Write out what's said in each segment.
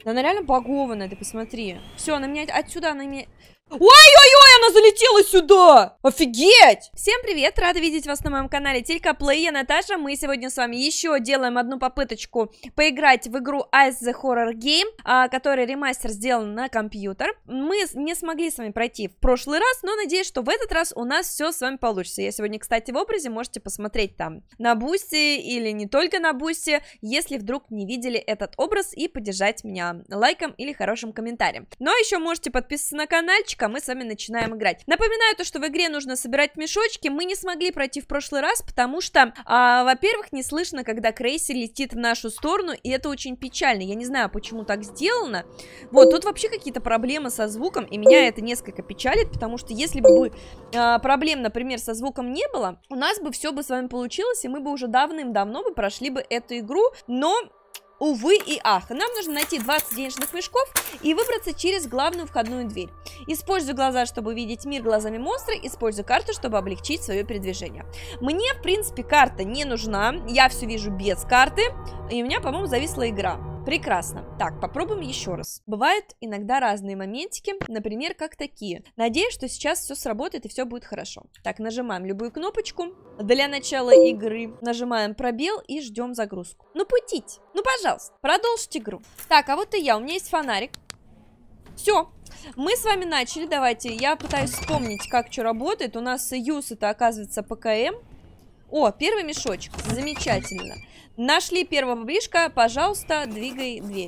Да она реально багованная, ты посмотри. Все, она меня отсюда, она меня... Ой-ой-ой, она залетела сюда! Офигеть! Всем привет, рада видеть вас на моем канале Телькаплей, я Наташа. Мы сегодня с вами еще делаем одну попыточку поиграть в игру Ice the Horror Game, которая ремастер сделан на компьютер. Мы не смогли с вами пройти в прошлый раз, но надеюсь, что в этот раз у нас все с вами получится. Я сегодня, кстати, в образе, можете посмотреть там на Бусти или не только на Бусти, если вдруг не видели этот образ, и поддержать меня лайком или хорошим комментарием. Но еще можете подписаться на каналчик, а мы с вами начинаем играть. Напоминаю то, что в игре нужно собирать мешочки. Мы не смогли пройти в прошлый раз, потому что, во-первых, не слышно, когда Крейси летит в нашу сторону, и это очень печально. Я не знаю, почему так сделано. Вот, тут вообще какие-то проблемы со звуком, и меня это несколько печалит, потому что если бы проблем, например, со звуком не было, у нас бы все бы с вами получилось, и мы бы уже давным-давно бы прошли бы эту игру, но... Увы и ах, нам нужно найти 20 денежных мешков и выбраться через главную входную дверь. Используй глаза, чтобы увидеть мир глазами монстра, используй карту, чтобы облегчить свое передвижение. Мне, в принципе, карта не нужна, я все вижу без карты, и у меня, по-моему, зависла игра. Прекрасно. Так, попробуем еще раз. Бывают иногда разные моментики, например, как такие. Надеюсь, что сейчас все сработает и все будет хорошо. Так, нажимаем любую кнопочку. Для начала игры нажимаем пробел и ждем загрузку. Ну, путите. Ну, пожалуйста, продолжите игру. Так, а вот и я. У меня есть фонарик. Все. Мы с вами начали. Давайте, я пытаюсь вспомнить, как что работает. У нас юз это, оказывается, ПКМ. О, первый мешочек. Замечательно. Нашли первого ближка. Пожалуйста, двигай дверь.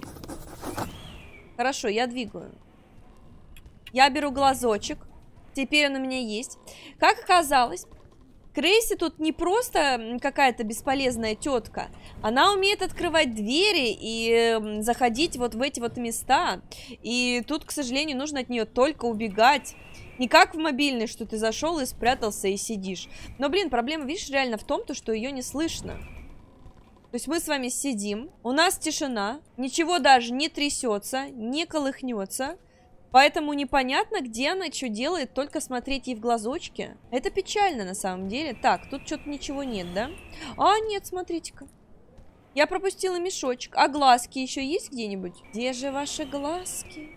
Хорошо, я двигаю. Я беру глазочек. Теперь он у меня есть. Как оказалось, Крейси тут не просто какая-то бесполезная тетка. Она умеет открывать двери и заходить вот в эти вот места. И тут, к сожалению, нужно от нее только убегать. Не как в мобильной, что ты зашел и спрятался и сидишь. Но, блин, проблема, видишь, реально в том, что ее не слышно. То есть мы с вами сидим, у нас тишина, ничего даже не трясется, не колыхнется. Поэтому непонятно, где она, что делает, только смотреть ей в глазочки. Это печально на самом деле. Так, тут что-то ничего нет, да? А, нет, смотрите-ка. Я пропустила мешочек. А глазки еще есть где-нибудь? Где же ваши глазки?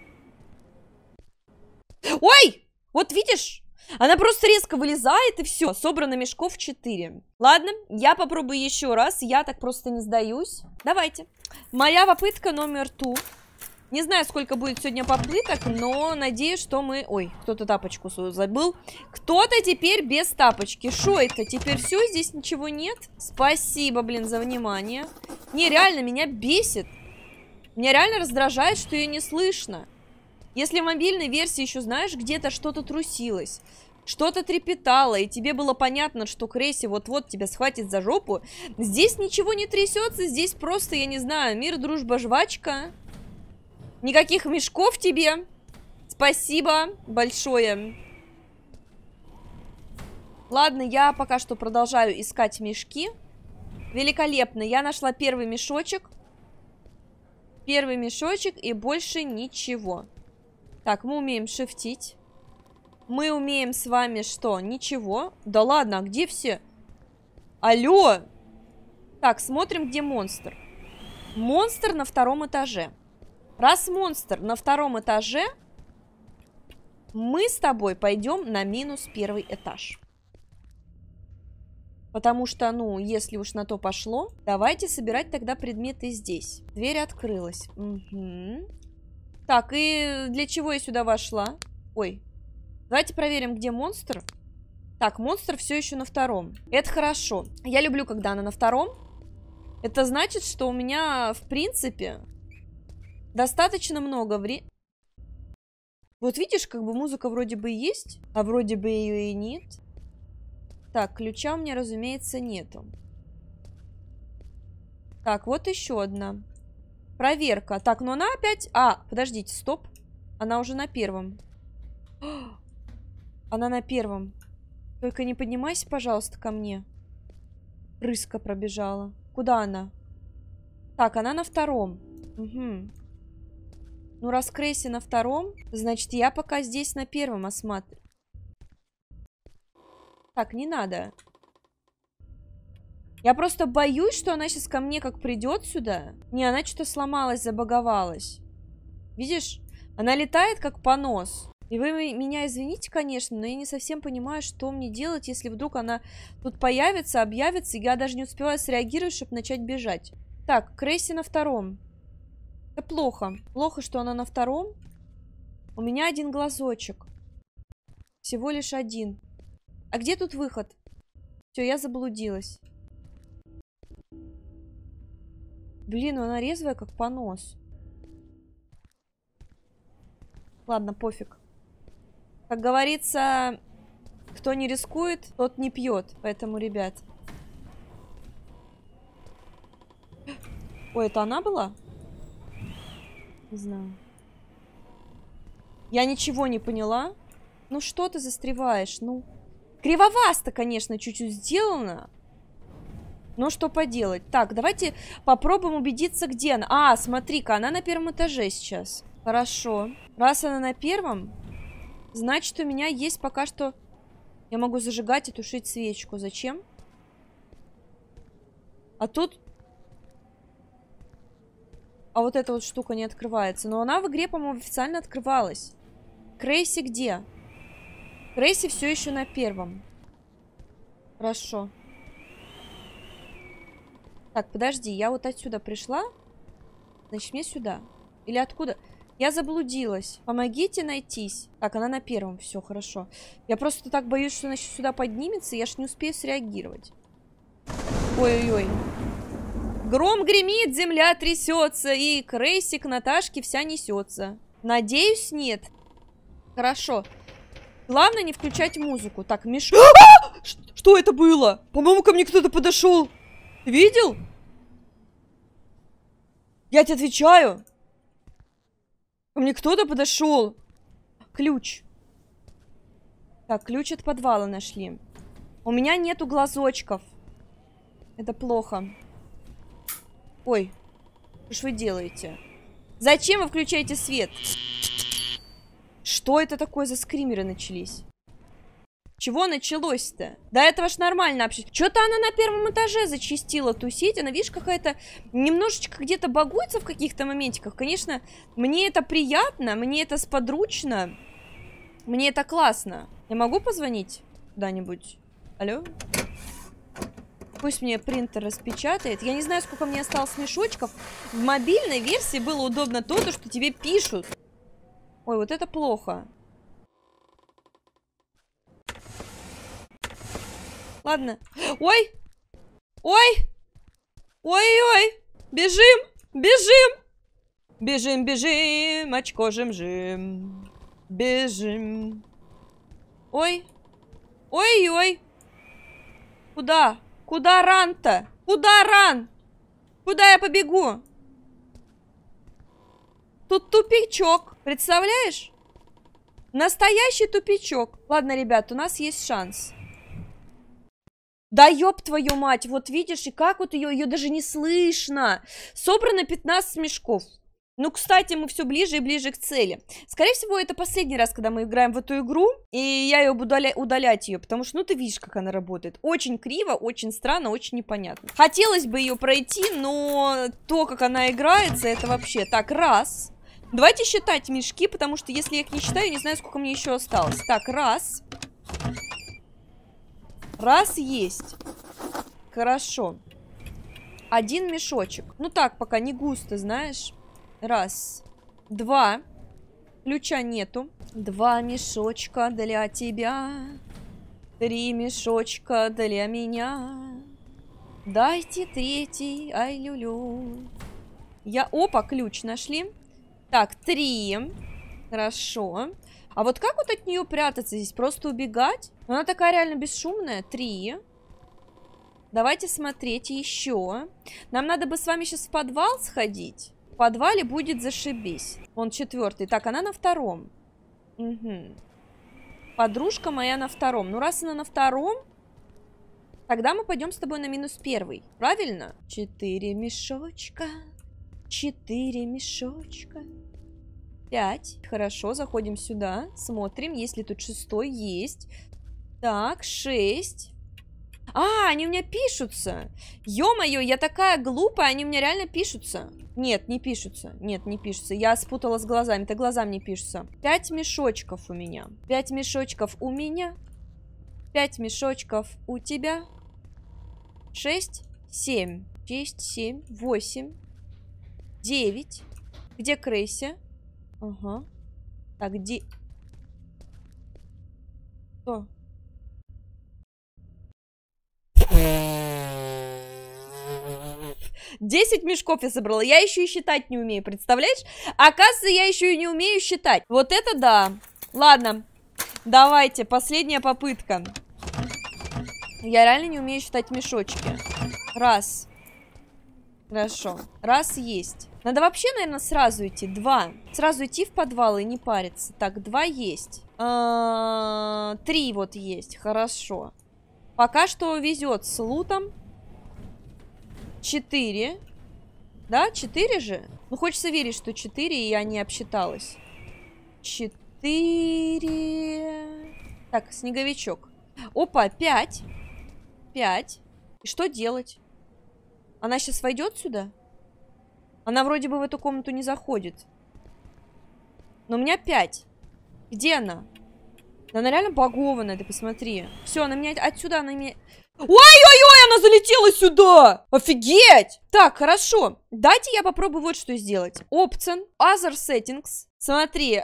Ой! Вот видишь? Она просто резко вылезает и все. Собрано мешков 4. Ладно, я попробую еще раз. Я так просто не сдаюсь. Давайте. Моя попытка номер 2. Не знаю, сколько будет сегодня попыток, но надеюсь, что мы... Ой, кто-то тапочку свою забыл. Кто-то теперь без тапочки. Шо это? Теперь все, здесь ничего нет? Спасибо, блин, за внимание. Не, реально, меня бесит. Меня реально раздражает, что ее не слышно. Если в мобильной версии еще, знаешь, где-то что-то трусилось, что-то трепетало, и тебе было понятно, что Крейси вот-вот тебя схватит за жопу, здесь ничего не трясется, здесь просто, я не знаю, мир, дружба, жвачка. Никаких мешков тебе. Спасибо большое. Ладно, я пока что продолжаю искать мешки. Великолепно, я нашла первый мешочек. Первый мешочек и больше ничего. Так, мы умеем шифтить. Мы умеем с вами что? Ничего. Да ладно, а где все? Алло! Так, смотрим, где монстр. Монстр на 2-м этаже. Раз монстр на 2-м этаже, мы с тобой пойдем на -1 этаж. Потому что, ну, если уж на то пошло, давайте собирать тогда предметы здесь. Дверь открылась. Угу. Так, и для чего я сюда вошла? Ой. Давайте проверим, где монстр. Так, монстр все еще на 2-м. Это хорошо. Я люблю, когда она на 2-м. Это значит, что у меня, в принципе, достаточно много времени. Вот видишь, как бы музыка вроде бы есть, а вроде бы ее и нет. Так, ключа у меня, разумеется, нету. Так, вот еще одна. Проверка. Так, но она опять... А, подождите, стоп. Она уже на 1-м. Она на 1-м. Только не поднимайся, пожалуйста, ко мне. Рыска пробежала. Куда она? Так, она на 2-м. Угу. Ну, раз Крейси на 2-м, значит, я пока здесь на 1-м осматриваю. Так, не надо. Я просто боюсь, что она сейчас ко мне как придет сюда. Не, она что-то сломалась, забаговалась. Видишь? Она летает, как понос. И вы меня извините, конечно, но я не совсем понимаю, что мне делать, если вдруг она тут появится, объявится, и я даже не успеваю среагировать, чтобы начать бежать. Так, Крейси на втором. Это плохо. Плохо, что она на втором. У меня один глазочек. Всего лишь один. А где тут выход? Все, я заблудилась. Блин, ну она резвая, как понос. Ладно, пофиг. Как говорится, кто не рискует, тот не пьет. Поэтому, ребят. Ой, это она была? Не знаю. Я ничего не поняла. Ну что ты застреваешь? Ну, кривовасто, конечно, чуть-чуть сделано. Но что поделать? Так, давайте попробуем убедиться, где она. А, смотри-ка, она на первом этаже сейчас. Хорошо. Раз она на первом, значит, у меня есть пока что... Я могу зажигать и тушить свечку. Зачем? А тут... А вот эта вот штука не открывается. Но она в игре, по-моему, официально открывалась. Крейси где? Крейси все еще на первом. Хорошо. Так, подожди, я вот отсюда пришла. Значит, мне сюда. Или откуда? Я заблудилась. Помогите найтись. Так, она на первом. Все, хорошо. Я просто так боюсь, что она сейчас сюда поднимется, и я ж не успею среагировать. Ой-ой-ой. Гром гремит, земля трясется, и Крейси к Наташке вся несется. Надеюсь, нет. Хорошо. Главное не включать музыку. Так, Миш... Что это было? По-моему, ко мне кто-то подошел. Ты видел? Я тебе отвечаю. Ко мне кто-то подошел. Ключ. Так, ключ от подвала нашли. У меня нету глазочков. Это плохо. Ой, что ж вы делаете? Зачем вы включаете свет? Что это такое за скримеры начались? Чего началось-то? До этого ж нормально общаться. Что-то она на первом этаже зачастила тусить. Она, видишь, какая-то немножечко где-то багуется в каких-то моментиках. Конечно, мне это приятно, мне это сподручно. Мне это классно. Я могу позвонить куда-нибудь? Алло? Пусть мне принтер распечатает. Я не знаю, сколько мне осталось мешочков. В мобильной версии было удобно то, что тебе пишут. Ой, вот это плохо. Ладно. Ой! Ой! Ой-ой! Бежим! Бежим! Бежим, бежим! Очко жим-жим. Бежим. Ой! Ой-ой! Куда? Куда ран-то? Куда ран? Куда я побегу? Тут тупичок. Представляешь? Настоящий тупичок. Ладно, ребят, у нас есть шанс. Да ёб твою мать, вот видишь, и как вот ее даже не слышно. Собрано 15 мешков. Ну, кстати, мы все ближе и ближе к цели. Скорее всего, это последний раз, когда мы играем в эту игру. И я ее буду удалять ее, потому что, ну, ты видишь, как она работает. Очень криво, очень странно, очень непонятно. Хотелось бы ее пройти, но то, как она играется, это вообще... Так, раз. Давайте считать мешки, потому что если я их не считаю, я не знаю, сколько мне еще осталось. Так, раз. Раз есть. Хорошо. Один мешочек. Ну так, пока не густо, знаешь. Раз. Два. Ключа нету. Два мешочка для тебя. Три мешочка для меня. Дайте третий, ай-лю-лю. Опа, ключ нашли. Так, 3. Хорошо. А вот как вот от нее прятаться здесь? Просто убегать? Она такая реально бесшумная. 3. Давайте смотреть еще. Нам надо бы с вами сейчас в подвал сходить. В подвале будет зашибись. Он 4. Так, она на 2. Угу. Подружка моя на 2. Ну, раз она на 2, тогда мы пойдем с тобой на -1. Правильно? 4 мешочка. 4 мешочка. 5. Хорошо, заходим сюда. Смотрим, есть ли тут 6. Есть. Так, 6. А, они у меня пишутся. Ё-моё, я такая глупая, они у меня реально пишутся. Нет, не пишутся. Нет, не пишутся. Я спутала с глазами. Это глазам не пишутся. 5 мешочков у меня. 5 мешочков у меня. 5 мешочков у тебя. 6, 7. 6, 7, 8, 9. Где Крейси? Ага. Так, где... Что? 10 мешков я собрала. Я еще и считать не умею, представляешь? Оказывается, я еще и не умею считать. Вот это да. Ладно, давайте, последняя попытка. Я реально не умею считать мешочки. Раз. Хорошо. Раз есть. Надо вообще, наверное, сразу идти. 2. Сразу идти в подвал и не париться. Так, 2 есть. 3 вот есть. Хорошо. Пока что везет с лутом. 4. Да, 4 же? Ну, хочется верить, что 4, и я не обсчиталась. 4. Так, снеговичок. Опа, 5. 5. И что делать? Она сейчас войдет сюда? Она вроде бы в эту комнату не заходит. Но у меня 5. Где она? Да она реально багованная, ты посмотри. Все, она меня... Отсюда она меня... Ой-ой-ой, она залетела сюда! Офигеть! Так, хорошо. Дайте я попробую вот что сделать. Option, Other Settings. Смотри,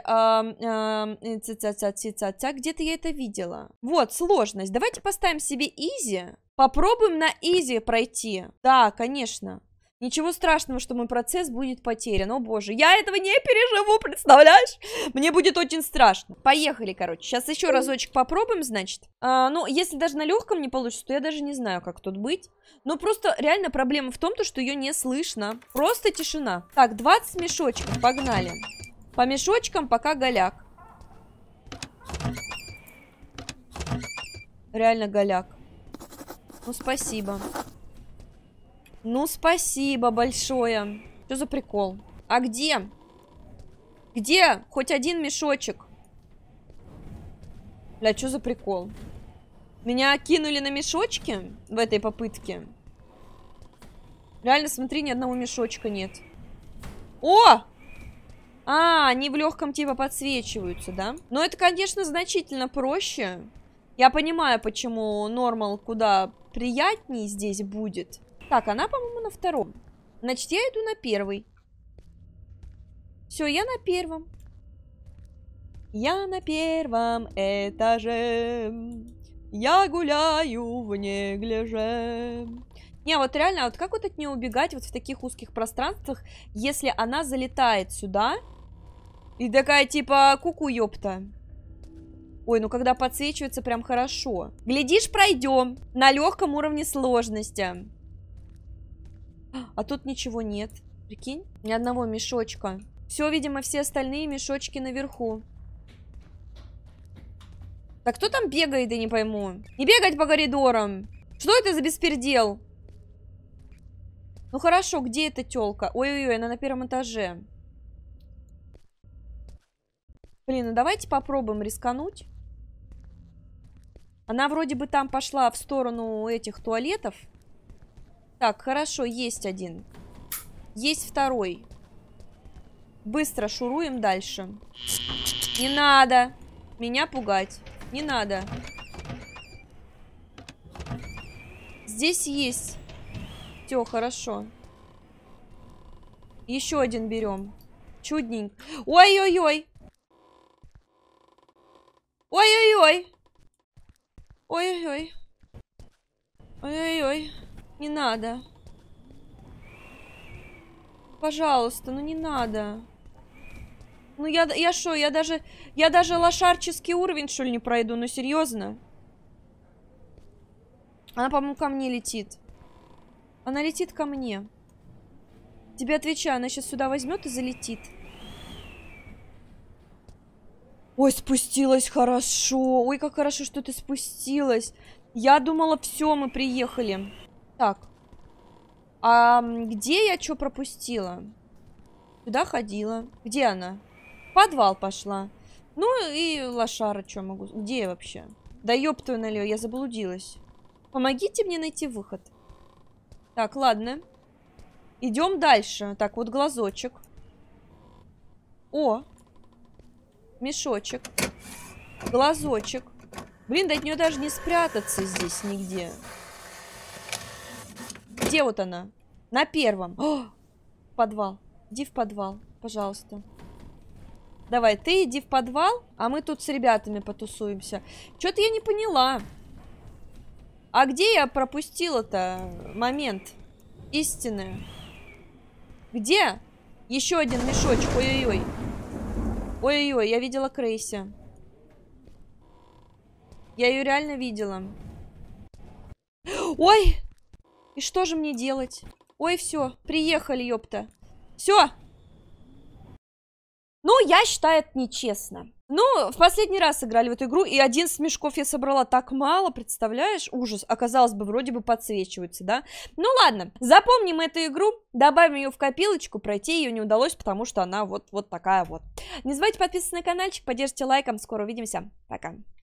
где-то я это видела. Вот, сложность. Давайте поставим себе Easy. Попробуем на Easy пройти. Да, конечно. Ничего страшного, что мой процесс будет потерян. О боже, я этого не переживу, представляешь? Мне будет очень страшно. Поехали, короче. Сейчас еще разочек попробуем, значит. Ну, если даже на легком не получится, то я даже не знаю, как тут быть. Но просто реально проблема в том, что ее не слышно. Просто тишина. Так, 20 мешочков, погнали. По мешочкам пока голяк. Реально голяк. Ну, спасибо. Ну, спасибо большое. Что за прикол? А где? Где? Хоть один мешочек. Бля, что за прикол? Меня кинули на мешочки в этой попытке. Реально, смотри, ни одного мешочка нет. О! А, они в легком типа подсвечиваются, да? Но это, конечно, значительно проще. Я понимаю, почему нормал куда приятнее здесь будет. Так, она, по-моему, на втором. Значит, я иду на первый. Все, я на первом. Я на первом этаже. Я гуляю в неглиже. Не, вот реально, вот как вот от нее убегать вот в таких узких пространствах, если она залетает сюда и такая типа ку-ку, ёпта. Ой, ну когда подсвечивается, прям хорошо. Глядишь, пройдем на легком уровне сложности. А тут ничего нет. Прикинь, ни одного мешочка. Все, видимо, все остальные мешочки наверху. Так кто там бегает, я не пойму. Не бегать по коридорам. Что это за беспердел? Ну хорошо, где эта тёлка? Ой-ой-ой, она на первом этаже. Блин, ну давайте попробуем рискануть. Она вроде бы там пошла в сторону этих туалетов. Так, хорошо, есть один. Есть второй. Быстро шуруем дальше. Не надо меня пугать. Не надо. Здесь есть. Все, хорошо. Еще один берем. Чудненько. Ой-ой-ой. Ой-ой-ой. Ой-ой-ой. Ой-ой-ой. Не надо. Пожалуйста, ну не надо. Ну я шо, я даже лошарческий уровень, что ли, не пройду? Ну серьезно? Она, по-моему, ко мне летит. Она летит ко мне. Тебе отвечаю, она сейчас сюда возьмет и залетит. Ой, спустилась хорошо. Ой, как хорошо, что ты спустилась. Я думала, все, мы приехали. Так. А где я что пропустила? Сюда ходила. Где она? В подвал пошла. Ну и лошара, что могу... Где я вообще? Да ёб твою налево, я заблудилась. Помогите мне найти выход. Так, ладно. Идем дальше. Так, вот глазочек. О! Мешочек. Глазочек. Блин, да от нее даже не спрятаться здесь нигде. Где вот она? На первом. О! Подвал. Иди в подвал, пожалуйста. Давай, ты иди в подвал, а мы тут с ребятами потусуемся. Что-то я не поняла. А где я пропустила-то момент истины? Где? Еще один мешочек. Ой-ой-ой. Ой-ой-ой, я видела Крейси. Я ее реально видела. Ой! И что же мне делать? Ой, все, приехали, ёпта. Все. Ну, я считаю, это нечестно. Ну, в последний раз играли в эту игру, и 11 мешков я собрала так мало, представляешь? Ужас. Оказалось бы, вроде бы подсвечивается, да? Ну, ладно, запомним эту игру, добавим ее в копилочку, пройти ее не удалось, потому что она вот такая вот. Не забывайте подписываться на каналчик, поддержите лайком, скоро увидимся, пока.